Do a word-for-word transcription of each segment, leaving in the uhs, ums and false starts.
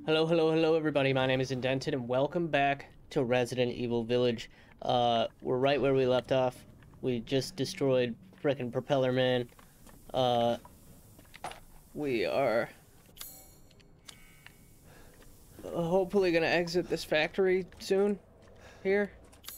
Hello, hello, hello, everybody. My name is Indented, and welcome back to Resident Evil Village. Uh, we're right where we left off. We just destroyed frickin' Propeller Man. Uh, we are hopefully gonna exit this factory soon here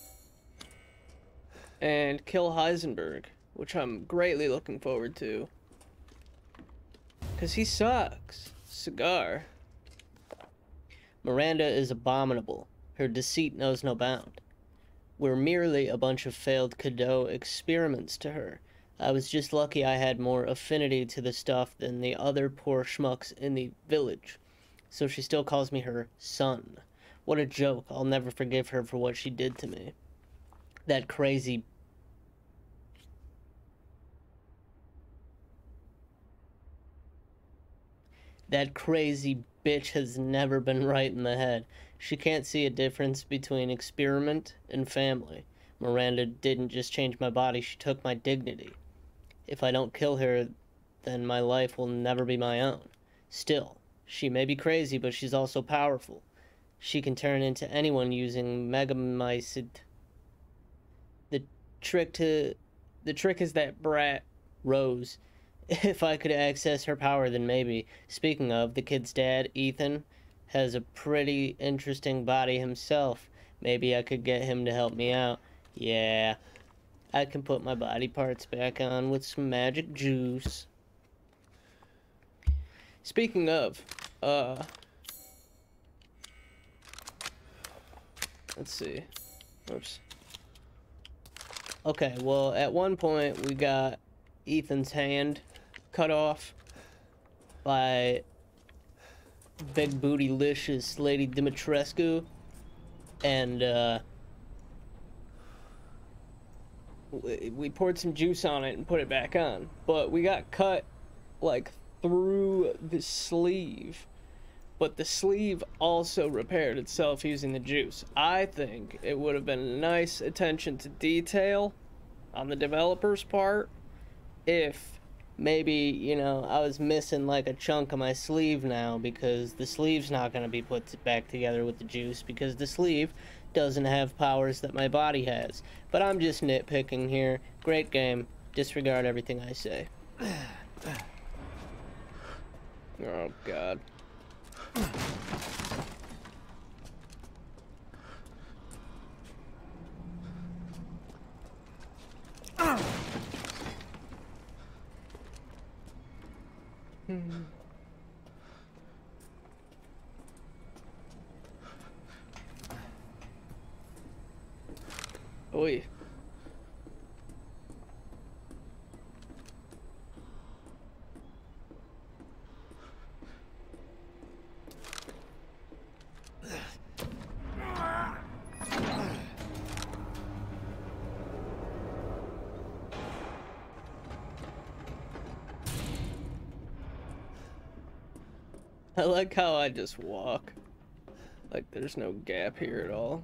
and kill Heisenberg, which I'm greatly looking forward to. Because he sucks. Cigar. Miranda is abominable. Her deceit knows no bound. We're merely a bunch of failed Cadeau experiments to her. I was just lucky I had more affinity to the stuff than the other poor schmucks in the village. So she still calls me her son. What a joke. I'll never forgive her for what she did to me. That crazy... That crazy bitch has never been right in the head. She can't see a difference between experiment and family. Miranda didn't just change my body, she took my dignity. If I don't kill her, then my life will never be my own. Still, she may be crazy, but she's also powerful. She can turn into anyone using megamycid. The trick to... The trick is that brat, Rose. If I could access her power, then maybe. Speaking of, the kid's dad, Ethan, has a pretty interesting body himself. Maybe I could get him to help me out. Yeah, I can put my body parts back on with some magic juice. Speaking of, uh... let's see. Oops. Okay, well, at one point, we got Ethan's hand cut off by big bootylicious Lady Dimitrescu, and uh, we, we poured some juice on it and put it back on, but we got cut like through the sleeve, but the sleeve also repaired itself using the juice. I think it would have been a nice attention to detail on the developer's part if maybe, you know, I was missing like a chunk of my sleeve now, because the sleeve's not going to be put back together with the juice because the sleeve doesn't have powers that my body has. But I'm just nitpicking here. Great game. Disregard everything I say. Oh, God. Hmm. Oi. I like how I just walk. Like there's no gap here at all.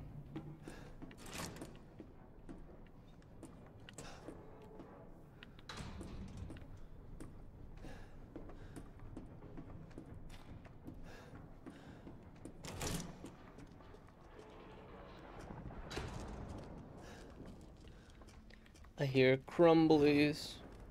I hear crumblies.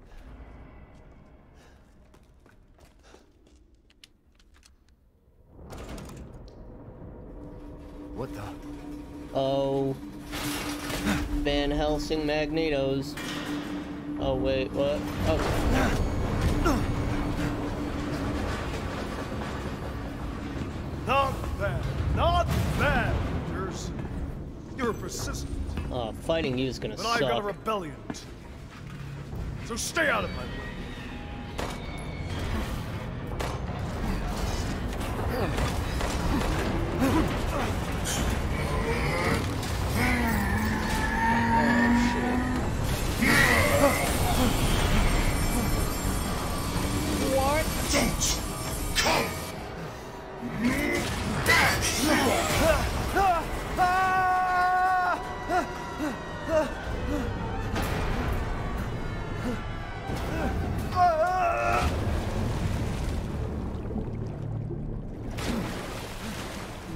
What the? Oh. Van Helsing Magnetos. Oh, wait, what? Oh. Not bad. Not bad. You're, you're persistent. Oh, fighting you is gonna but suck. But I've got a rebellion. So stay out of my way.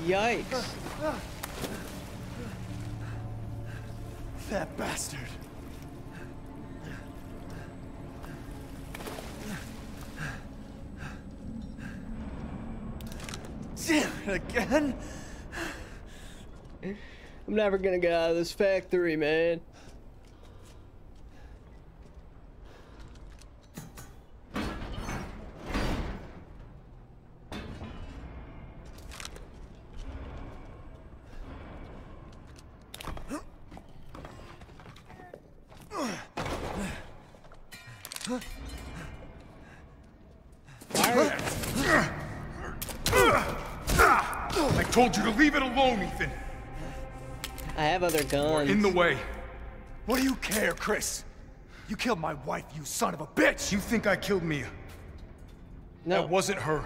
Yikes. That bastard. Damn it again. I'm never gonna get out of this factory, man. I told you to leave it alone, Ethan. I have other guns. We're in the way. What do you care, Chris? You killed my wife, you son of a bitch! You think I killed Mia? No. That wasn't her.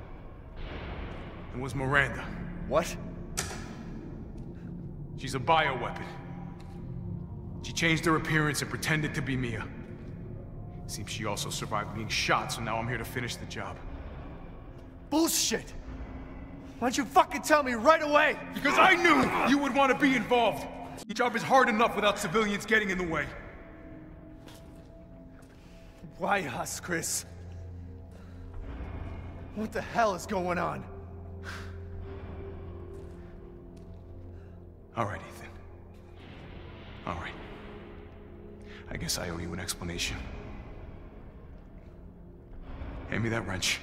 It was Miranda. What? She's a bioweapon. She changed her appearance and pretended to be Mia. Seems she also survived being shot, so now I'm here to finish the job. Bullshit! Why don't you fucking tell me right away? Because I knew you would want to be involved! Your job is hard enough without civilians getting in the way. Why us, Chris? What the hell is going on? All right, Ethan. All right. I guess I owe you an explanation. Hand me that wrench.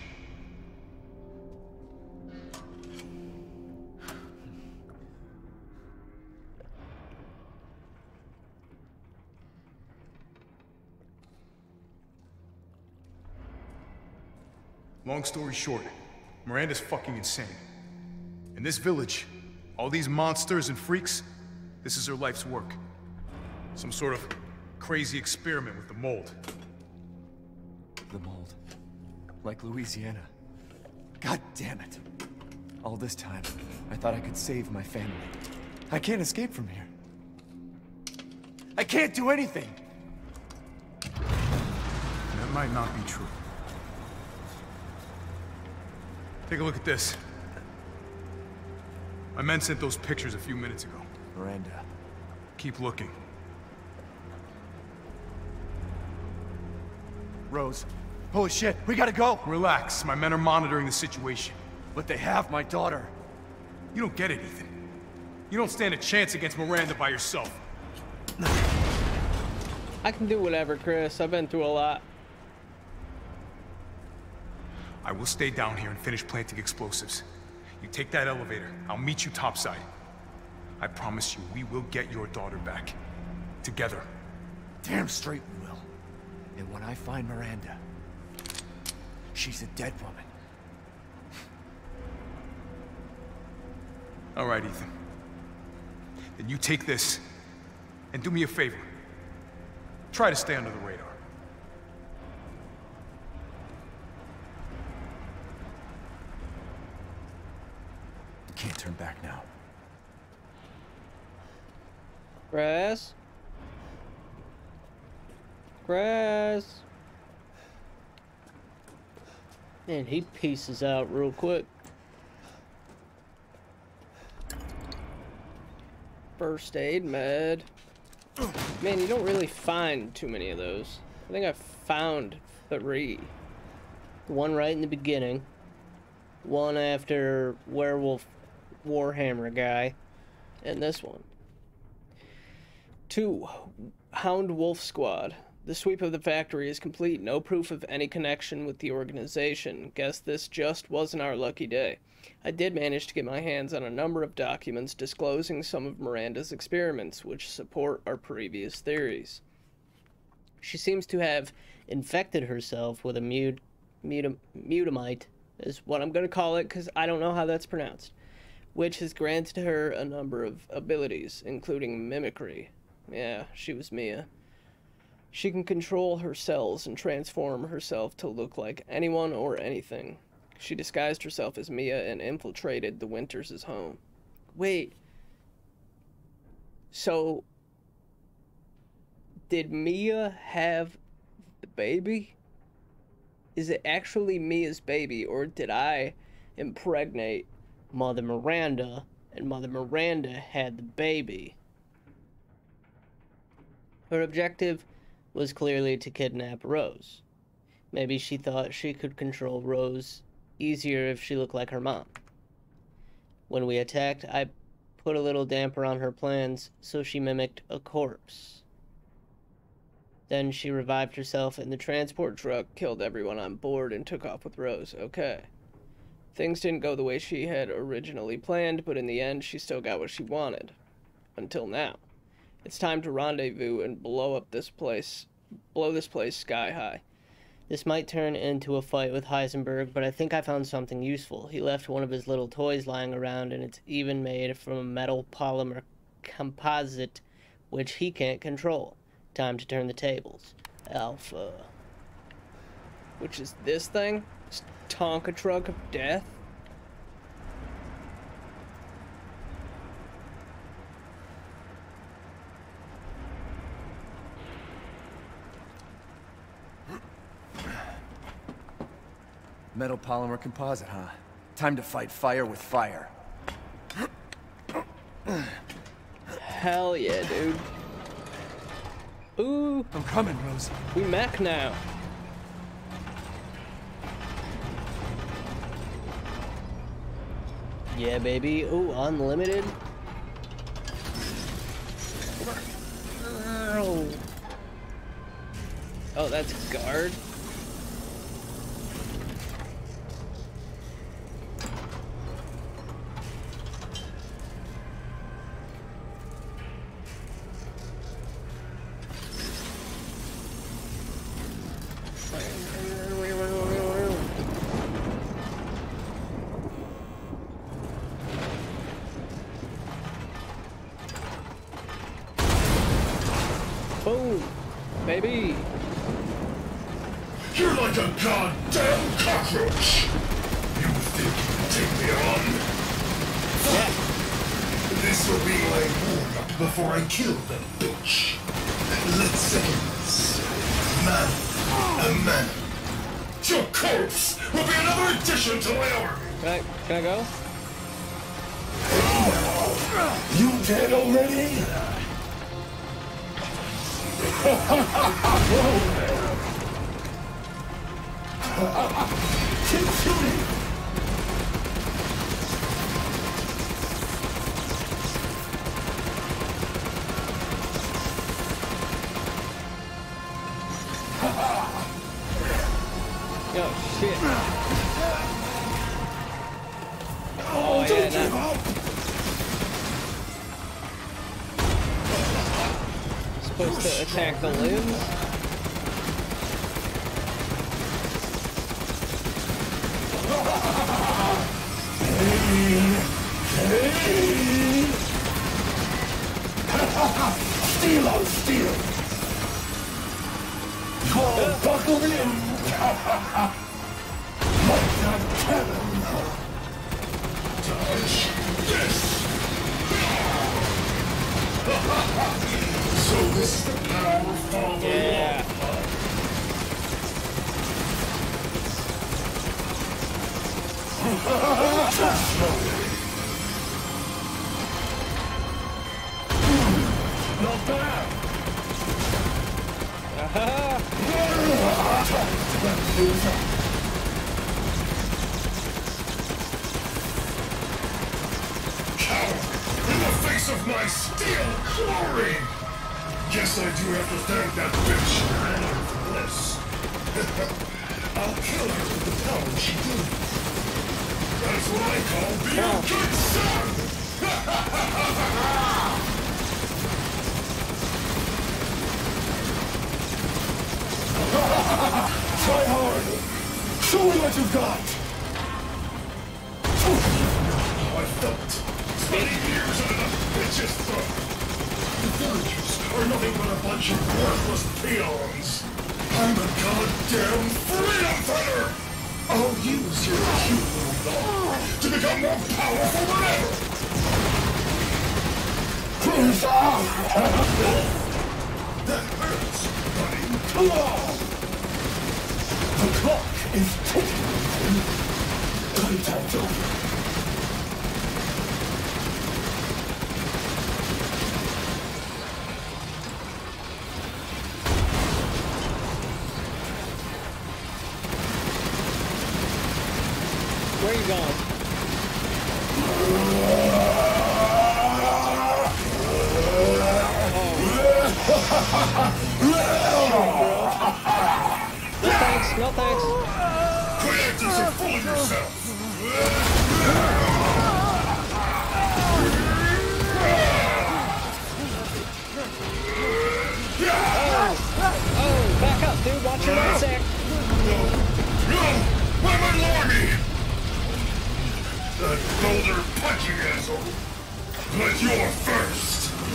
Long story short, Miranda's fucking insane. In this village, all these monsters and freaks, this is her life's work. Some sort of crazy experiment with the mold. The mold. Like Louisiana. God damn it. All this time, I thought I could save my family. I can't escape from here. I can't do anything! That might not be true. Take a look at this. My men sent those pictures a few minutes ago. Miranda. Keep looking. Rose. Holy shit, we gotta go! Relax, my men are monitoring the situation. But they have my daughter. You don't get it, Ethan. You don't stand a chance against Miranda by yourself. I can do whatever, Chris. I've been through a lot. I will stay down here and finish planting explosives. You take that elevator. I'll meet you topside. I promise you, we will get your daughter back. Together. Damn straight we will. And when I find Miranda, she's a dead woman. All right, Ethan. Then you take this, and do me a favor. Try to stay under the radar. Can't turn back now. Grass? Grass? Man, he pieces out real quick. First aid med. Man, you don't really find too many of those. I think I found three. One right in the beginning. One after Werewolf Warhammer guy. And this one. Two. Hound Wolf Squad. The sweep of the factory is complete. No proof of any connection with the organization. Guess this just wasn't our lucky day. I did manage to get my hands on a number of documents disclosing some of Miranda's experiments, which support our previous theories. She seems to have infected herself with a mut mutam mutamite, is what I'm going to call it, because I don't know how that's pronounced, which has granted her a number of abilities, including mimicry. Yeah, she was Mia. She can control her cells and transform herself to look like anyone or anything. She disguised herself as Mia and infiltrated the Winters' home. Wait. So, did Mia have the baby? Is it actually Mia's baby, or did I impregnate Mother Miranda, and Mother Miranda had the baby. Her objective was clearly to kidnap Rose. Maybe she thought she could control Rose easier if she looked like her mom. When we attacked, I put a little damper on her plans, so she mimicked a corpse. Then she revived herself in the transport truck, killed everyone on board, and took off with Rose. Okay. Things didn't go the way she had originally planned, but in the end, she still got what she wanted. Until now. It's time to rendezvous and blow up this place, blow this place sky high. This might turn into a fight with Heisenberg, but I think I found something useful. He left one of his little toys lying around, and it's even made from a metal polymer composite, which he can't control. Time to turn the tables. Alpha. Which is this thing? This Tonka truck of death? Metal polymer composite, huh? Time to fight fire with fire. Hell yeah, dude. Ooh. I'm coming, Rose. We mech now. Yeah, baby. Ooh, unlimited. Oh, that's guard. Boom, baby. You're like a goddamn cockroach. You think you can take me on? Yeah. This will be my warm-up before I kill that bitch. Let's settle this. Man, a man. Your corpse will be another addition to my army. Can I, can I go? You dead already? Keep shooting! Oh, shit. Oh, Oh, don't yeah, give no. up! Supposed to attack the limbs? Steel on steel! Oh, buckle in! Like that cannon! Dodge this! So this is the power follow Yeah. Not bad! Coward! In the face of my steel glory! Guess I do have to thank that bitch Anna for this. I'll kill her with the power she gave. That's what I call being a good son! Try hard! Show me what you've got! I felt twenty years under the bitch's throat! The villagers are nothing but a bunch of worthless peons! I'm a goddamn freedom fighter! I'll use your cute little dog to become more powerful than ever! That hurts, buddy! Come on! The clock is ticking! Playtime's over! you going? No thanks, no thanks. Quit acting so full of yourself! Oh, back up, dude. Watch your right sack. No! No! Why am I Lordy? That boulder punching asshole! But you're first!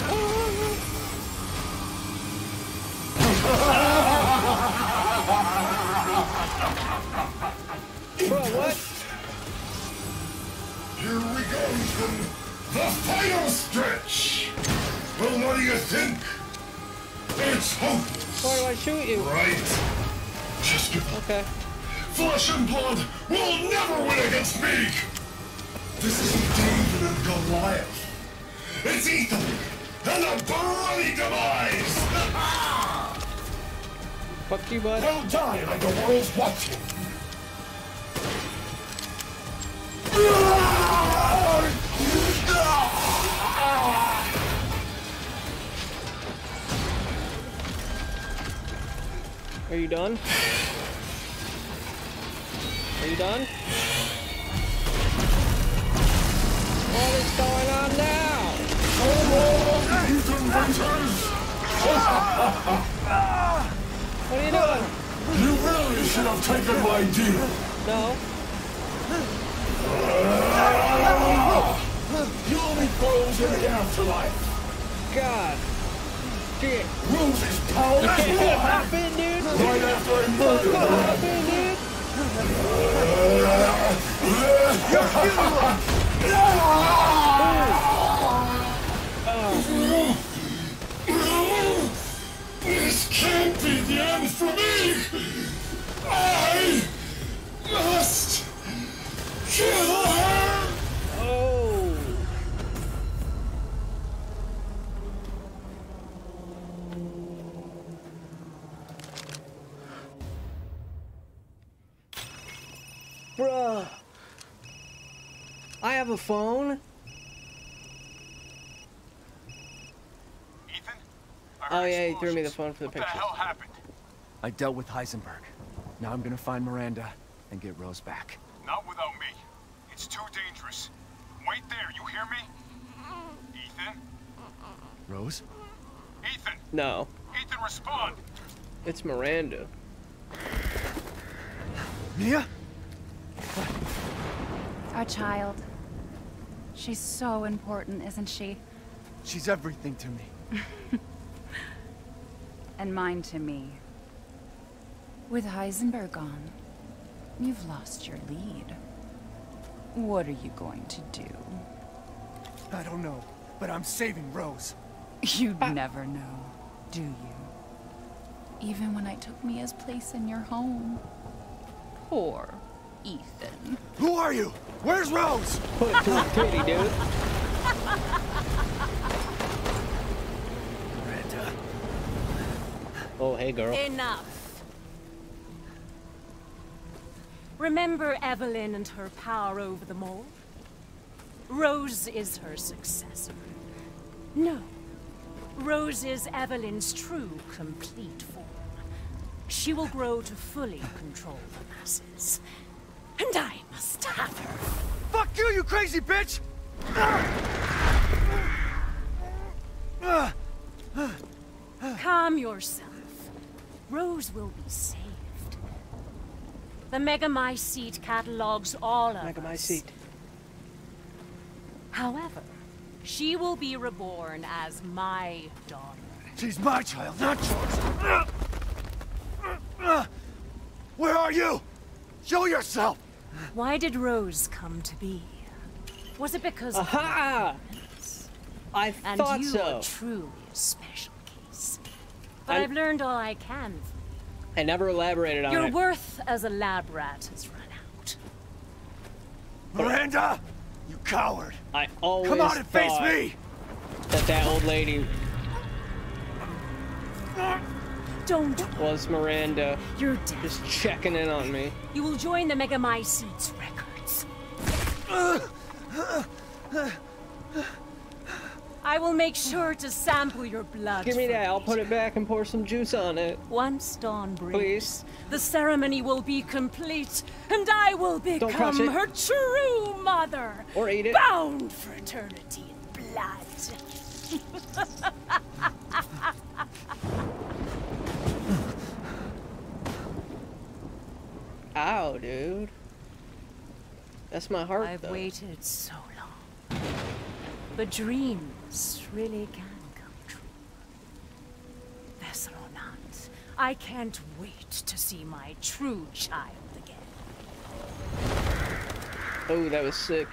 Bro, what? Here we go, Ethan! The final stretch! Well, what do you think? It's hopeless! Why do I shoot you? Right? Just give up. Okay. Flesh and blood will never win against me! This isn't David and Goliath. It's Ethan and a bloody demise! Fuck you, bud. I'll die like the world's watching! Are you done? Are you done? What is going on now? Ethan Winters! What are you doing? You really should have taken my deal! No. You'll be frozen in the afterlife! God. Shit. Rose's power Can't hop in, dude. right after I murdered Hop her! in, dude. This can't be the end for me! I must kill her! Oh. Bruh. I have a phone. Ethan? Oh yeah, he threw me the phone for the What the pictures. hell happened? I dealt with Heisenberg. Now I'm gonna find Miranda and get Rose back. Not without me. It's too dangerous. Wait there, you hear me? Ethan? Rose? Ethan! No, Ethan, respond! it's Miranda. Mia? Our child. She's so important, isn't she? She's everything to me. And mine to me. With Heisenberg gone, you've lost your lead. What are you going to do? I don't know, but I'm saving Rose. You'd never know, do you? Even when I took Mia's place in your home. Poor Ethan. Who are you? Where's Rose? Put it to the titty, dude. Miranda. Oh, hey, girl. Enough. Remember Evelyn and her power over the mole? Rose is her successor. No. Rose is Evelyn's true, complete form. She will grow to fully control the masses. And I must have her. Fuck you, you crazy bitch! Calm yourself. Rose will be saved. The Megamycete catalogs all of us. Megamycete. However, she will be reborn as my daughter. She's my child, not yours. Where are you? Show yourself! Why did Rose come to be? Was it because of Aha! I and thought you so. are truly a special case? But I'm- I've learned all I can from I never elaborated on you. Your it. worth as a lab rat has run out. Miranda! You coward! I always Come out and face thought me! that that old lady Don't. was Miranda, You're dead. just checking in on me. You will join the Megamycete's records. I will make sure to sample your blood. Give me for that. I'll it. put it back and pour some juice on it. Once dawn breaks, Please. the ceremony will be complete, and I will touch become it. her true mother. Or eat it. Bound for eternity in blood. Ow, dude. That's my heart, I've though. waited so long. But dreams really can come true. Vessel or not, I can't wait to see my true child again. Oh, that was sick.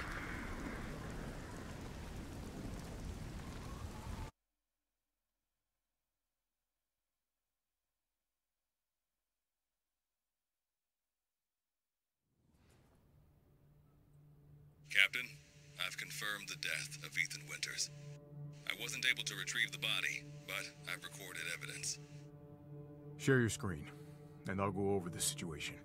Captain, I've confirmed the death of Ethan Winters. I wasn't able to retrieve the body, but I've recorded evidence. Share your screen, and I'll go over the situation.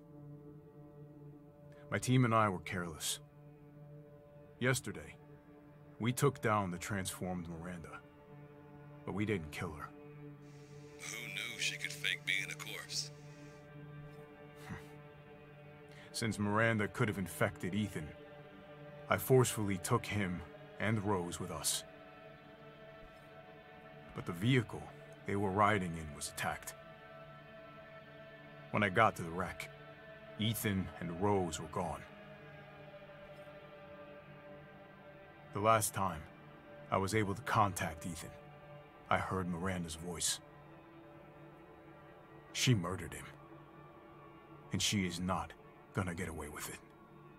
My team and I were careless. Yesterday, we took down the transformed Miranda, but we didn't kill her. Who knew she could fake being a corpse? Since Miranda could have infected Ethan, I forcefully took him and Rose with us. But the vehicle they were riding in was attacked. When I got to the wreck, Ethan and Rose were gone. The last time I was able to contact Ethan, I heard Miranda's voice. She murdered him, and she is not gonna get away with it.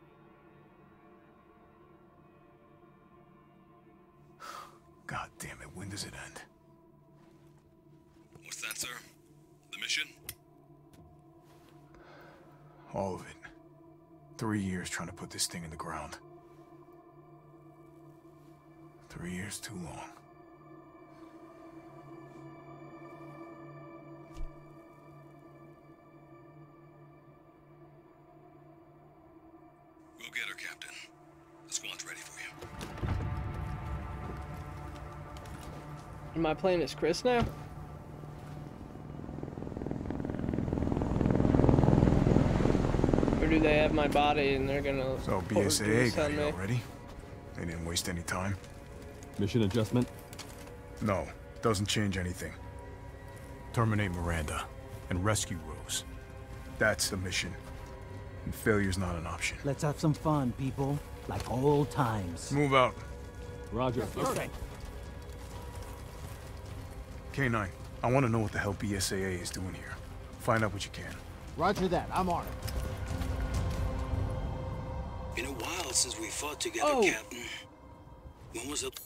God damn it, when does it end? What's that, sir? The mission? All of it. Three years trying to put this thing in the ground. Three years too long. We'll get her, Captain. The squad's ready for you. Am I playing as Chris now? Or do they have my body and they're gonna... So B pour S A A juice got on you me? already? They didn't waste any time? Mission adjustment? No, doesn't change anything. Terminate Miranda and rescue Rose. That's the mission. And failure's not an option. Let's have some fun, people. Like old times. Move out. Roger. Okay. K nine, I want to know what the hell B S A A is doing here. Find out what you can. Roger that. I'm on it. Been a while since we fought together, Oh. Captain. When was it?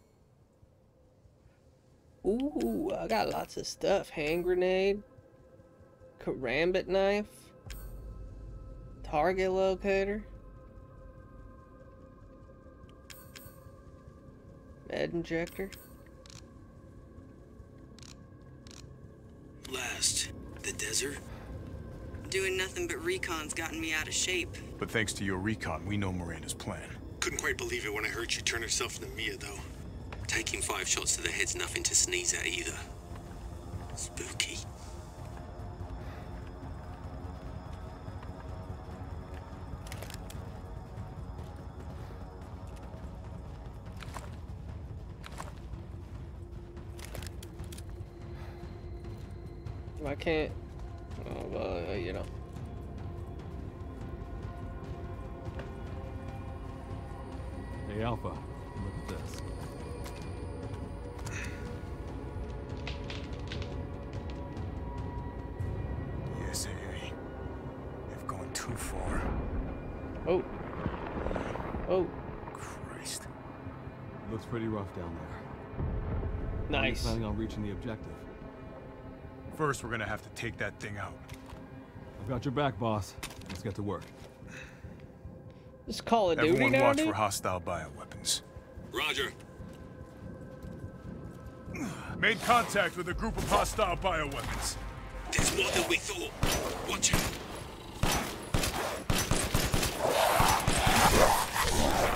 Ooh, I got lots of stuff. Hand grenade. Karambit knife. Target locator. Med injector. Last, the desert? Doing nothing but recon's gotten me out of shape. But thanks to your recon, we know Miranda's plan. Couldn't quite believe it when I heard she turned herself into Mia, though. Taking five shots to the head's nothing to sneeze at either. Spooky. I can't. Oh, well, you know. Hey, Alpha, look at this. B S A A. They've gone too far. Oh. Oh. Christ. Looks pretty rough down there. How are you Nice. planning on reaching the objective? First, we're gonna have to take that thing out. I've got your back, boss. Let's get to work. Just Call of Duty Everyone now, watch dude? for hostile bioweapons. Roger. Made contact with a group of hostile bioweapons. There's more than we thought. Watch it.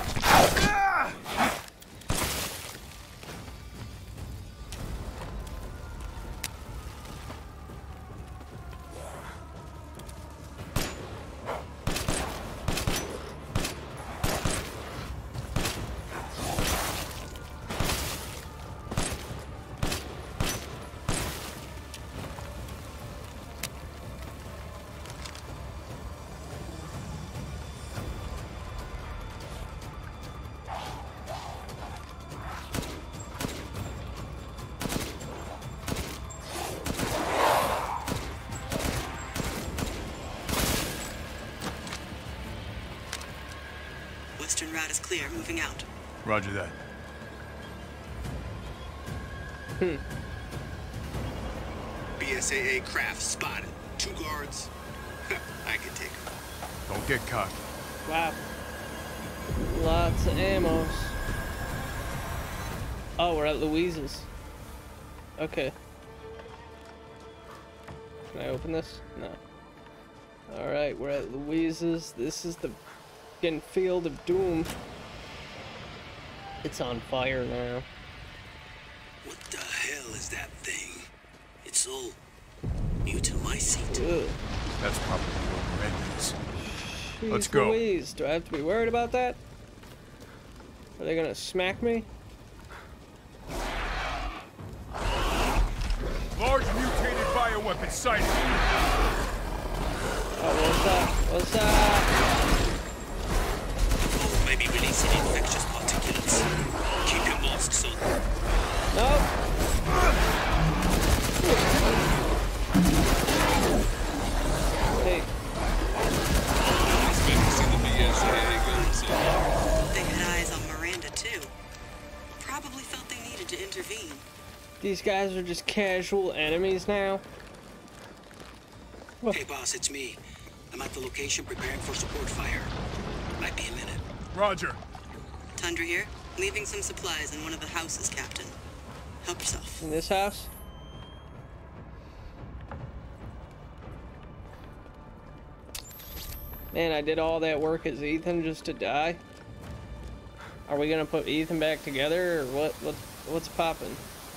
route is clear. Moving out. Roger that. Hmm. B S A A craft spotted. Two guards. I can take her. Don't get cocky. Wow. Lots of ammos. Oh, we're at Louise's. Okay. Can I open this? No. Alright, we're at Louise's. This is the fucking field of doom. It's on fire now. What the hell is that thing? It's all mutamycete. Ugh. That's probably what Miranda is. Jeez Let's go. Louise, do I have to be worried about that? Are they gonna smack me? Large mutated bioweapon sighted. Oh, what's up? What's up? Oh, maybe releasing infectious particulates. Keep your masks on. Nope. Hey. They had eyes on Miranda, too. Probably felt they needed to intervene. These guys are just casual enemies now. Hey, boss, it's me. I'm at the location preparing for support fire. Might be a minute. Roger. Tundra here. Leaving some supplies in one of the houses, Captain. Help yourself. In this house? Man, I did all that work as Ethan just to die? Are we gonna put Ethan back together, or what? What? What's poppin'?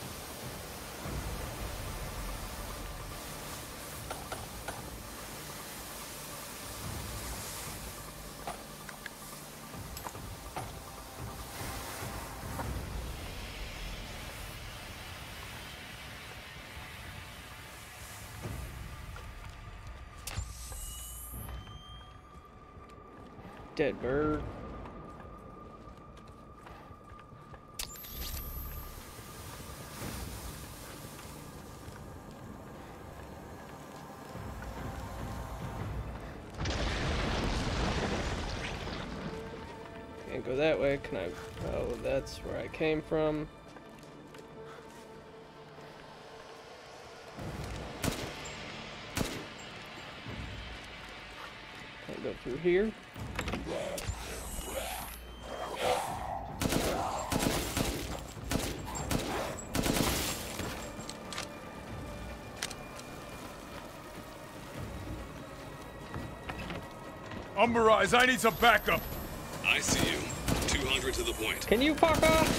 Dead bird. Can't go that way, can I? Oh, that's where I came from. Can't go through here. Umber Eyes, I need some backup. I see you. two hundred to the point. Can you fuck off?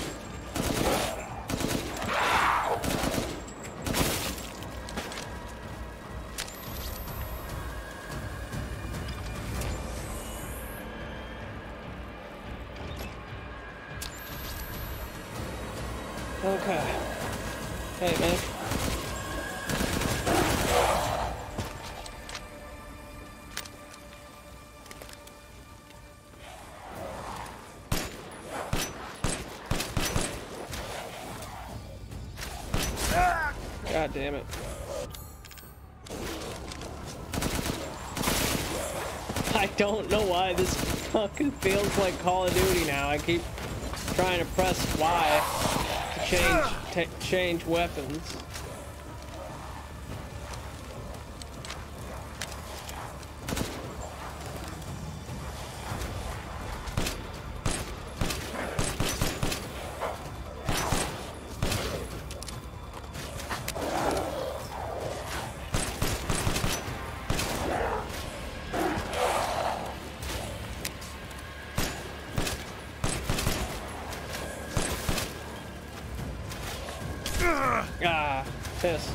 Okay. Hey, man. God damn it. I don't know why this fucking feels like Call of Duty now. I keep trying to press Y to change t change weapons. Ah, piss.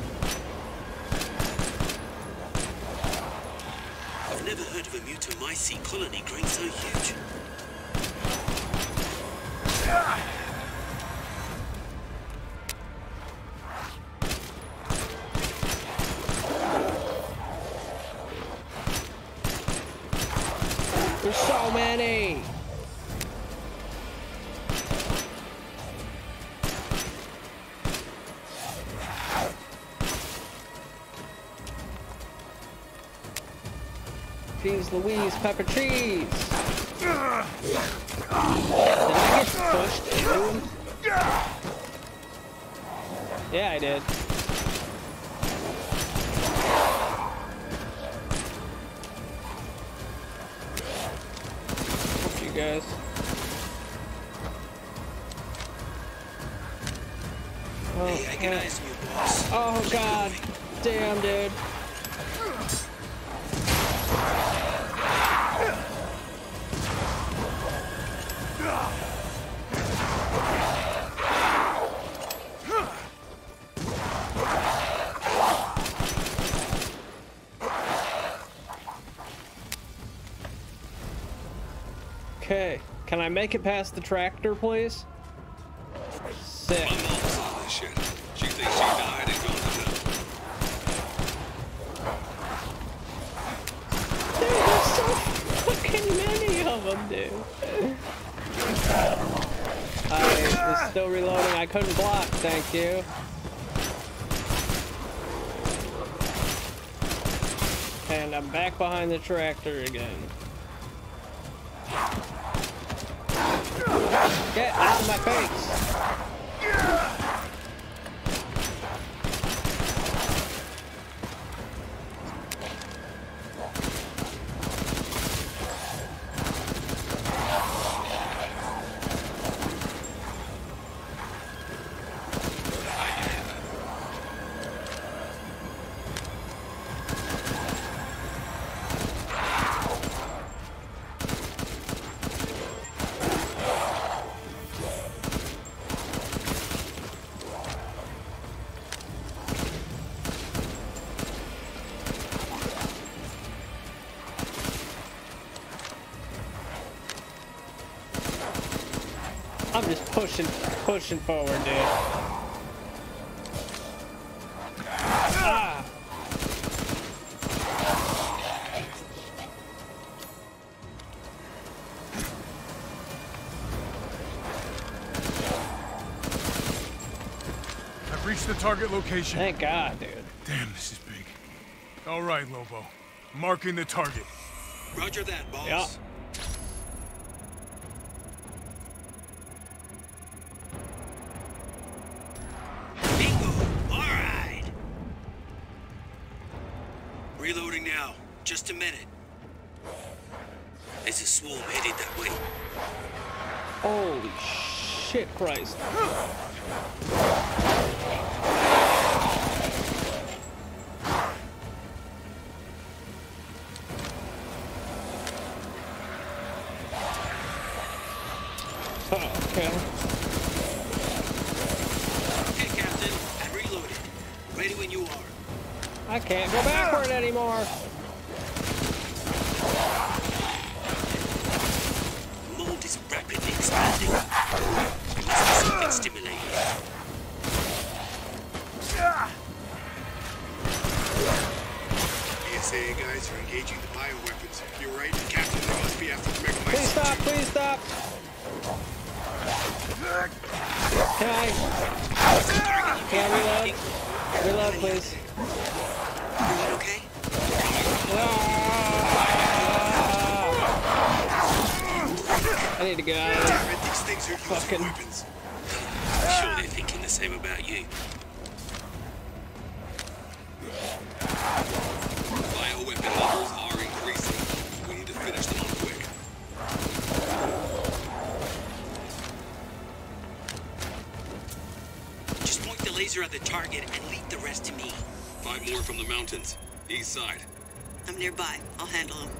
I've never heard of a mutamycete colony growing so huge. There's so many. Cheese Louise, pepper cheese. I get pushed into him? Yeah, I did. Fuck you guys. Oh, hey, I get eyes on you, boss. Oh god. Damn, dude. Okay, can I make it past the tractor, please? Sick. My mom saw this shit. She thinks she died and gone to hell. Dude, there's so fucking many of them, dude. I was still reloading. I couldn't block, thank you. And I'm back behind the tractor again. Get out of my face! I'm just pushing, pushing forward, dude. Ah. I've reached the target location. Thank God, dude. Damn, this is big. All right, Lobo. Marking the target. Roger that, boss. Yeah. Reloading now. Just a minute. There's a swarm headed that way. Holy shit, Christ. Oh, okay. Okay, Captain. I'm reloaded. Ready when you are. I can't go backward anymore. The mold is rapidly expanding. It must be something stimulating. P S A guys are engaging the bioweapons. You're right, Captain. They must be after the Megamycete. Please stop, please stop. Can I? Can I reload? Reload, please. Everyone okay? I need to get out of here. Damn it, these things are using Fucking weapons. I'm sure they're thinking the same about you. Bioweapon levels are increasing. We need to finish them off quick. Just point the laser at the target and lead the rest to me. Five more from the mountains. East side. I'm nearby. I'll handle him.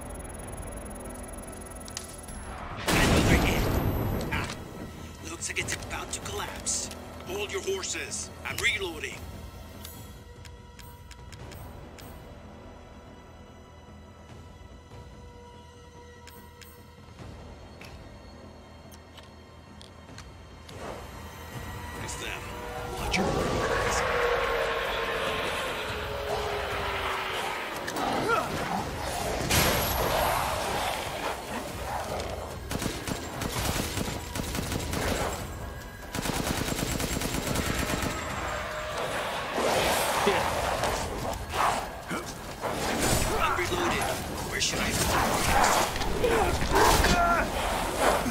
Another hit. Ah, looks like it's about to collapse. Hold your horses. I'm reloading. It's them. Watch your words. I'm reloaded. Where should I go?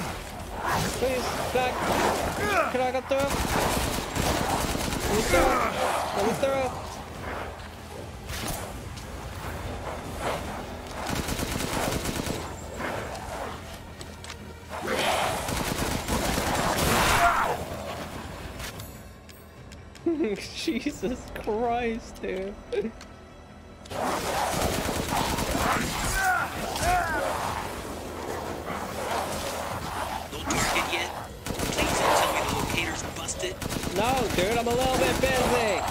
can I go through? Let me through. Let me through. Jesus Christ, dude. No, dude, I'm a little bit busy.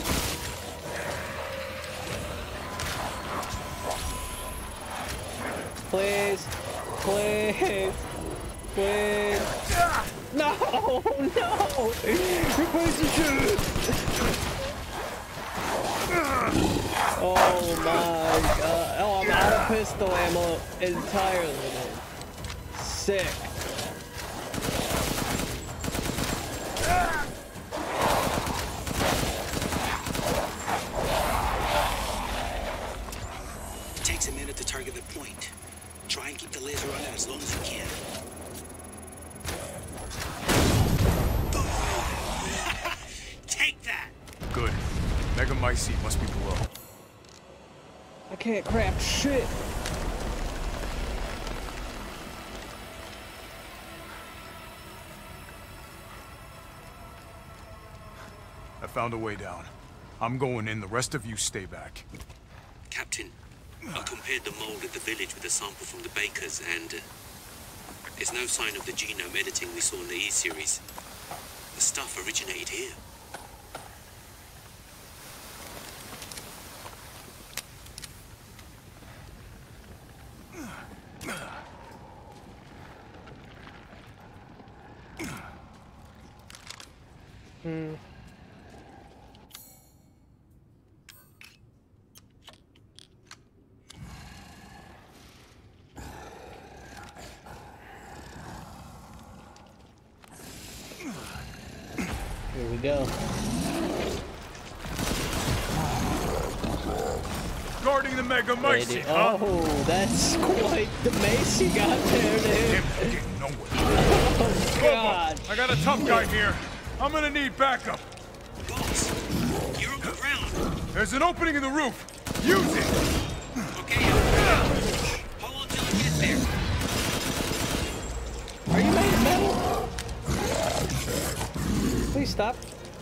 Please, please, please. No, no. Oh my god. Oh, I'm out of pistol ammo entirely, dude. Sick. Target the point. Try and keep the laser on it as long as you can. Take that! Good. Megamycete must be below. I can't craft shit. I found a way down. I'm going in. The rest of you stay back. Captain, I compared the mold at the village with a sample from the bakers, and uh, there's no sign of the genome editing we saw in the E-series. The stuff originated here. Hmm. Here we go. Guarding the Megamycete, huh? Oh, that's quite the mace you got there, dude. Damn, getting nowhere. Oh, God. I got a tough guy here. I'm gonna need backup. Boss, you're on the ground. There's an opening in the roof. Use it. Okay, hold on till I get there. Are you made of metal? Please stop.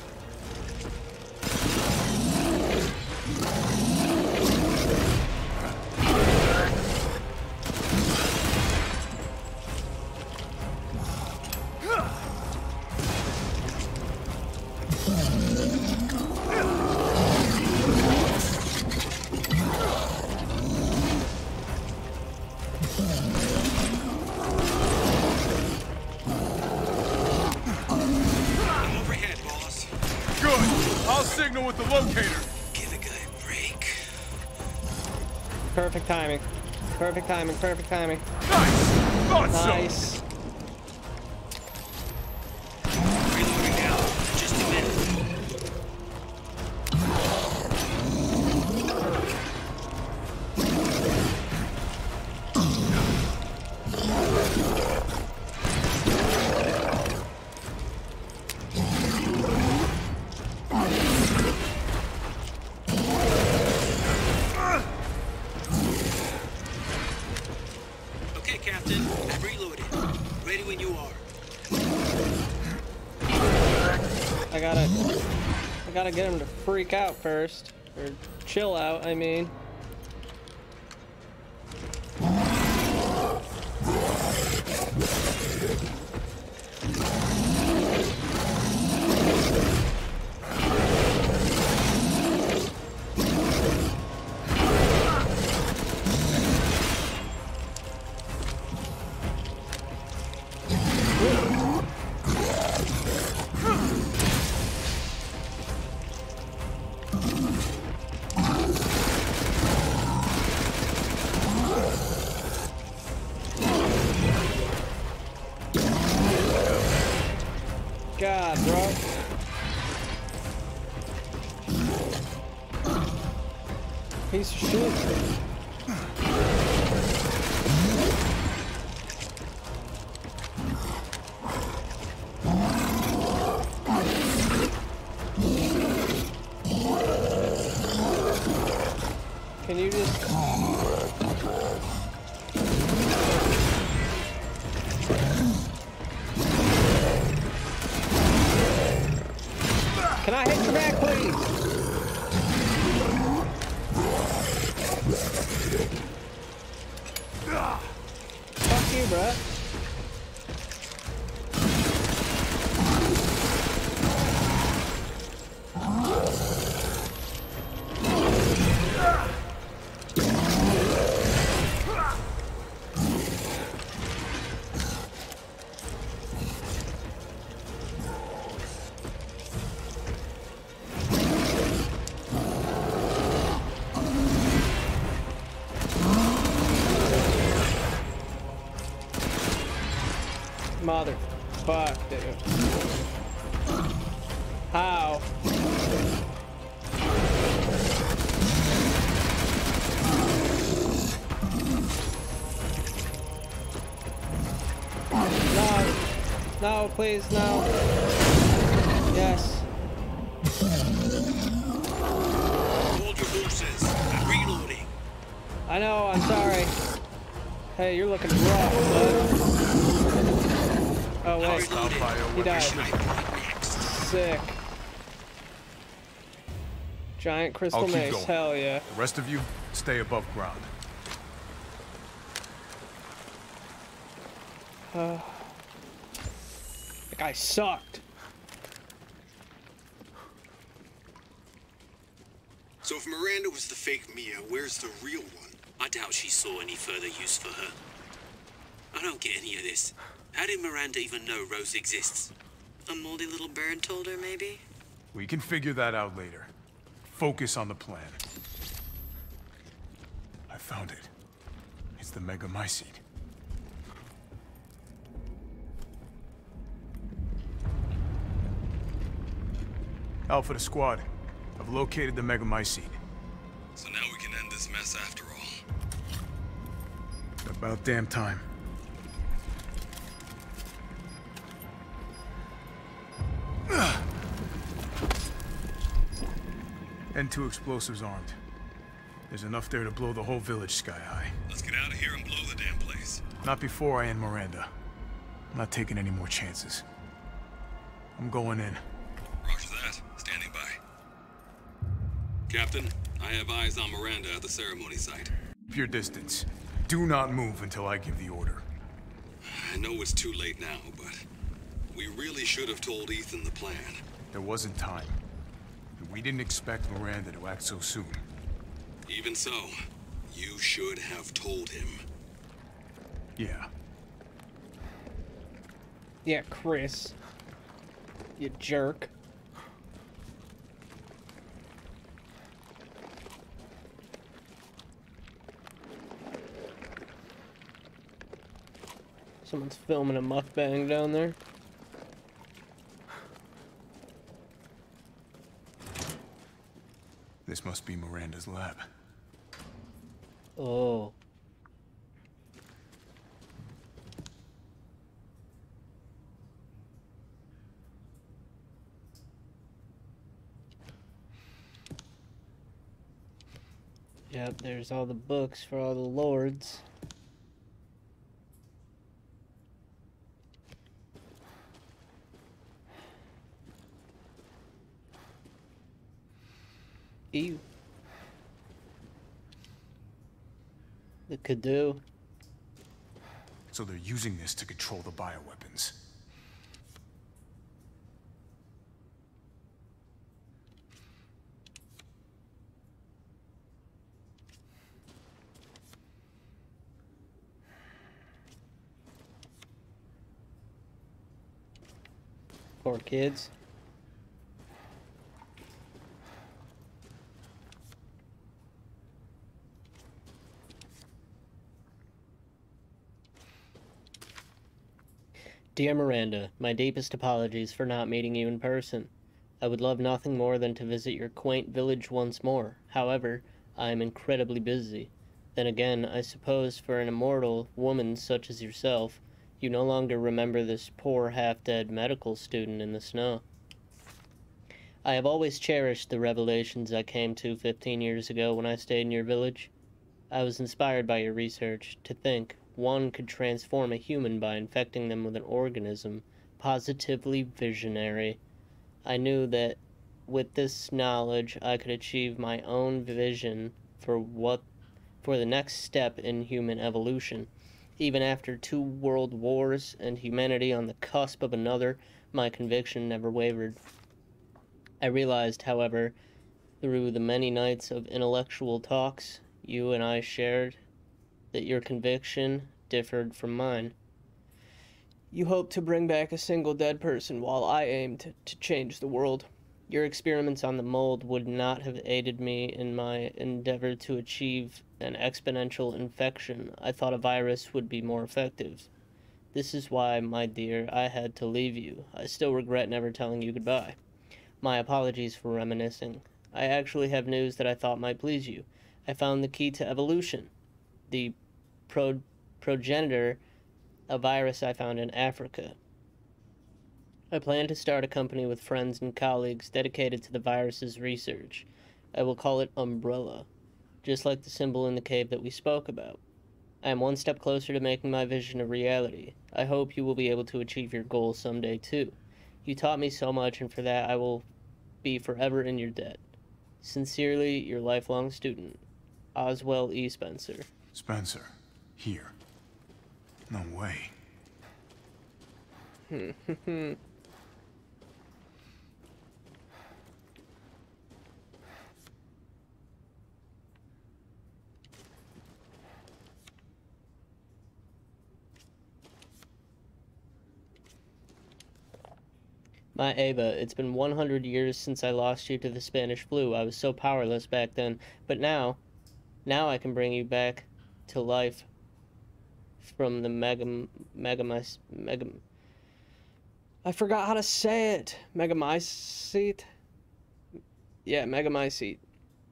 Signal with the locator. Give a guy a break. Perfect timing. Perfect timing. Perfect timing. Nice. Thought nice. So. Reloading now. Just a minute. I gotta, I gotta get him to freak out first, or chill out, I mean. God, bro. Piece of shit. you just... Can I hit your back, please? Fuck you, bruh. Motherfuck, dude. How? No. No, please, no. Yes. Hold your horses. I'm reloading. I know, I'm sorry. Hey, you're looking rough, bud. Oh, wait. He died. Sick. Giant crystal I'll keep mace, going. hell yeah. The rest of you, stay above ground. Uh, that guy sucked. So if Miranda was the fake Mia, where's the real one? I doubt she saw any further use for her. I don't get any of this. How did Miranda even know Rose exists? A moldy little bird told her, maybe? We can figure that out later. Focus on the plan. I found it. It's the Megamycete. Alpha to squad. I've located the Megamycete. So now we can end this mess after all. About damn time. N two explosives armed. There's enough there to blow the whole village sky high. Let's get out of here and blow the damn place. Not before I end Miranda. I'm not taking any more chances. I'm going in. Roger that. Standing by. Captain, I have eyes on Miranda at the ceremony site. Keep your distance. Do not move until I give the order. I know it's too late now, but we really should have told Ethan the plan. There wasn't time. We didn't expect Miranda to act so soon. Even so, you should have told him. Yeah. Yeah, Chris. You jerk. Someone's filming a mukbang down there. This must be Miranda's lab. Oh. Yep, there's all the books for all the lords. Ew. The Cadu. So they're using this to control the bioweapons. Poor kids. Dear Miranda, my deepest apologies for not meeting you in person. I would love nothing more than to visit your quaint village once more. However, I am incredibly busy. Then again, I suppose for an immortal woman such as yourself, you no longer remember this poor half-dead medical student in the snow. I have always cherished the revelations I came to fifteen years ago when I stayed in your village. I was inspired by your research to think one could transform a human by infecting them with an organism. Positively visionary. I knew that with this knowledge I could achieve my own vision for what for the next step in human evolution. Even after two world wars and humanity on the cusp of another, my conviction never wavered. I realized, however, through the many nights of intellectual talks you and I shared, that your conviction differed from mine. You hoped to bring back a single dead person, while I aimed to change the world. Your experiments on the mold would not have aided me in my endeavor to achieve an exponential infection. I thought a virus would be more effective. This is why, my dear, I had to leave you. I still regret never telling you goodbye. My apologies for reminiscing. I actually have news that I thought might please you. I found the key to evolution. The pro progenitor, a virus I found in Africa. I plan to start a company with friends and colleagues dedicated to the virus's research. I will call it Umbrella, just like the symbol in the cave that we spoke about. I am one step closer to making my vision a reality. I hope you will be able to achieve your goal someday too. You taught me so much, and for that I will be forever in your debt. Sincerely, your lifelong student, Oswell E. Spencer. Spencer, here. No way. My Ava, it's been one hundred years since I lost you to the Spanish flu. I was so powerless back then, but now, now I can bring you back to life from the mega, mega, mega, I forgot how to say it. Megamycete? Yeah, Megamycete.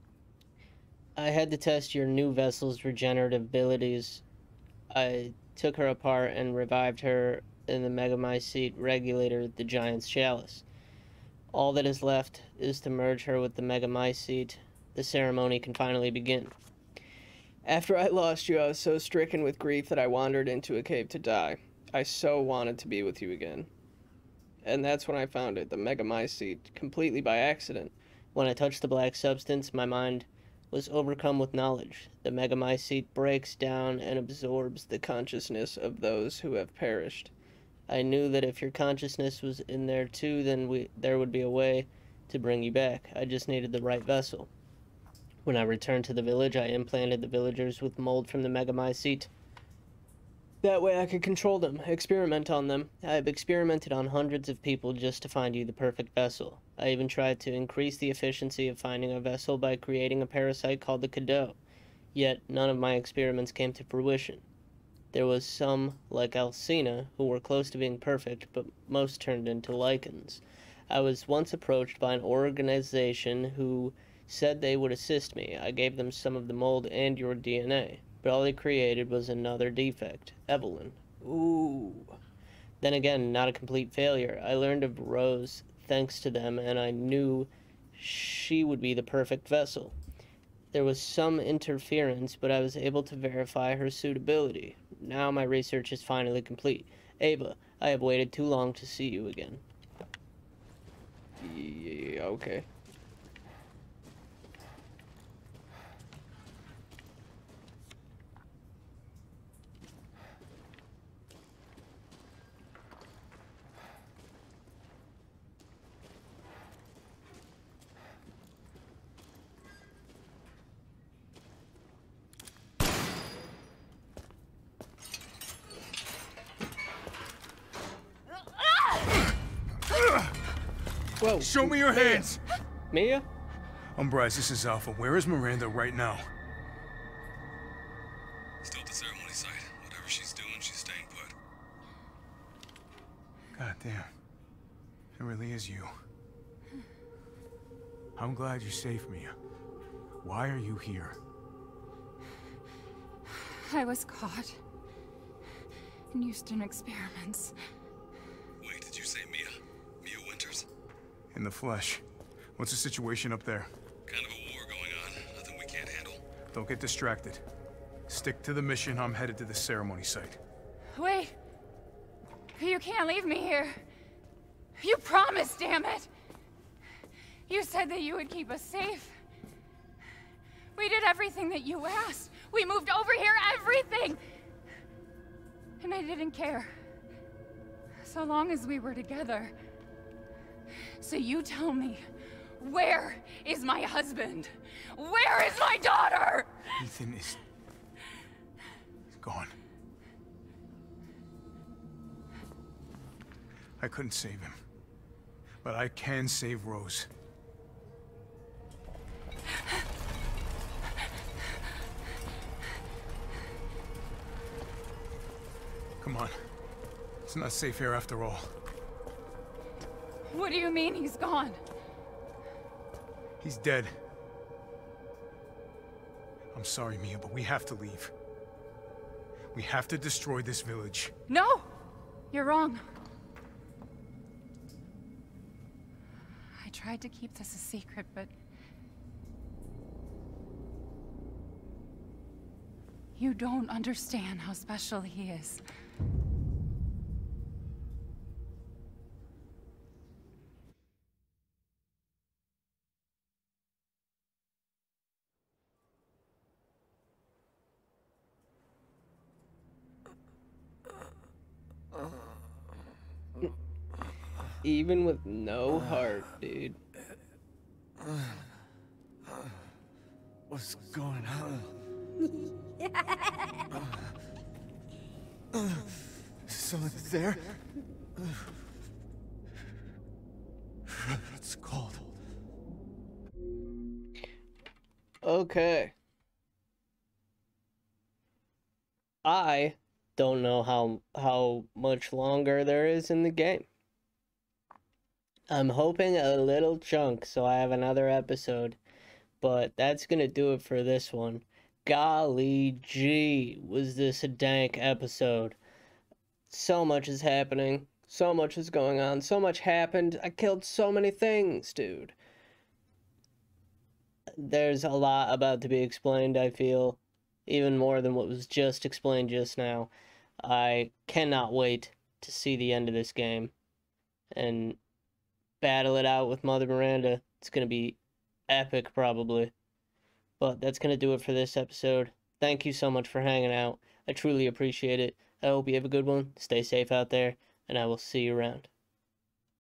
I had to test your new vessel's regenerative abilities. I took her apart and revived her in the Megamycete regulator, the Giant's Chalice. All that is left is to merge her with the Megamycete. The ceremony can finally begin. After I lost you, I was so stricken with grief that I wandered into a cave to die. I so wanted to be with you again. And that's when I found it, the Megamycete, completely by accident. When I touched the black substance, my mind was overcome with knowledge. The Megamycete breaks down and absorbs the consciousness of those who have perished. I knew that if your consciousness was in there too, then we, there would be a way to bring you back. I just needed the right vessel. When I returned to the village, I implanted the villagers with mold from the Megamycete. That way I could control them, experiment on them. I have experimented on hundreds of people just to find you the perfect vessel. I even tried to increase the efficiency of finding a vessel by creating a parasite called the Cadeau. Yet none of my experiments came to fruition. There was some, like Alcina, who were close to being perfect, but most turned into lichens. I was once approached by an organization who said they would assist me. I gave them some of the mold and your D N A, but all they created was another defect, Evelyn. Ooh. Then again, not a complete failure. I learned of Rose thanks to them, and I knew she would be the perfect vessel. There was some interference, but I was able to verify her suitability. Now my research is finally complete. Ava, I have waited too long to see you again. Yeah, okay. Whoa. Show me your hands! Mia? Umbrise, this is Alpha. Where is Miranda right now? Still at the ceremony site. Whatever she's doing, she's staying put. God damn. It really is you. I'm glad you saved me. Why are you here? I was caught and used in experiments. Wait, did you say Mia? Mia Winters? In the flesh. What's the situation up there? Kind of a war going on. Nothing we can't handle. Don't get distracted. Stick to the mission. I'm headed to the ceremony site. Wait. You can't leave me here. You promised, damn it. You said that you would keep us safe. We did everything that you asked. We moved over here, everything. And I didn't care. So long as we were together. So you tell me, where is my husband? Where is my daughter? Ethan is... He's gone. I couldn't save him. But I can save Rose. Come on. It's not safe here after all. What do you mean he's gone? He's dead. I'm sorry, Mia, but we have to leave. We have to destroy this village. No! You're wrong. I tried to keep this a secret, but... you don't understand how special he is. Even with no heart, dude. What's going on? Someone there? It's cold. Okay. I don't know how how much longer there is in the game. I'm hoping a little chunk so I have another episode, but that's gonna do it for this one. Golly gee, was this a dank episode. So much is happening, so much is going on, so much happened. I killed so many things, dude. There's a lot about to be explained, I feel, even more than what was just explained just now. I cannot wait to see the end of this game and battle it out with Mother Miranda. It's going to be epic, probably. But that's going to do it for this episode. Thank you so much for hanging out. I truly appreciate it. I hope you have a good one. Stay safe out there, and I will see you around.